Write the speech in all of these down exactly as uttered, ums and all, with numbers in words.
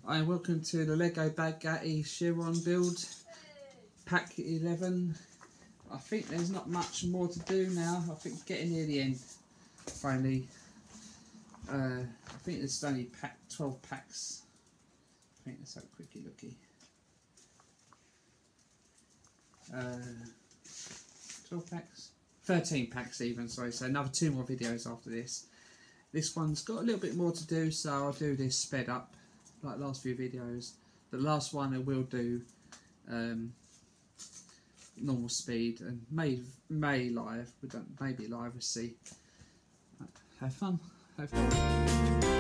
Hi, welcome to the Lego Bugatti Chiron build, pack eleven. I think there's not much more to do now. I think it's getting near the end, finally. Uh, I think there's only pack, twelve packs. I think let's have a quickie looky. Uh, twelve packs? thirteen packs even, sorry, so another two more videos after this. This one's got a little bit more to do, so I'll do this sped up, like last few videos. The last one I will do um, normal speed and may may live. We don't maybe live. We'll see. Have fun. Have fun.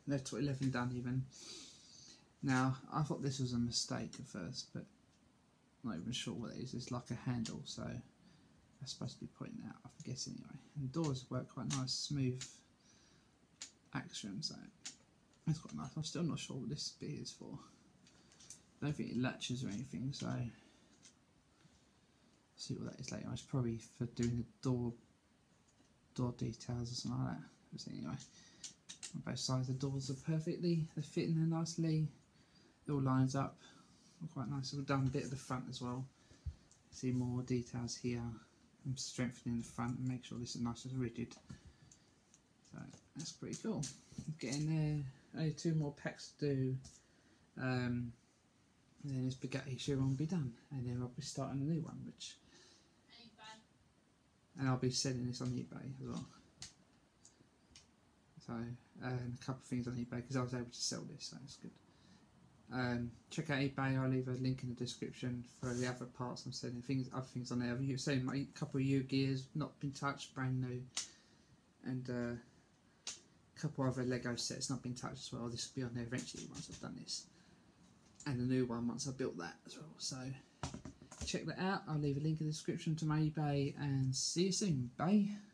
left to eleven done even. Now I thought this was a mistake at first, but not even sure what it is. It's like a handle, so that's supposed to be pointing out, I guess anyway. And the doors work quite nice, smooth action, so that's quite nice. I'm still not sure what this bit is for. I don't think it latches or anything, so see what that is later. It's probably for doing the door door details or something like that. But anyway, on both sides the doors are perfectly, they fit in there nicely. It all lines up quite nice. I've done a bit of the front as well. See more details here. I'm strengthening the front and make sure this is nice and rigid. So that's pretty cool. Getting there. Only two more packs to do. Um, and then this Bugatti Chiron will be done, and then I'll be starting a new one, which and I'll be selling this on eBay as well. So um, a couple of things on eBay because I was able to sell this, so it's good. Um, check out eBay. I'll leave a link in the description for the other parts I'm selling. Things, other things on there. You're selling a couple of U gears, not been touched, brand new, and uh, a couple other Lego sets not been touched as well. This will be on there eventually once I've done this, and a new one once I built that as well. So check that out. I'll leave a link in the description to my eBay, and see you soon. Bye.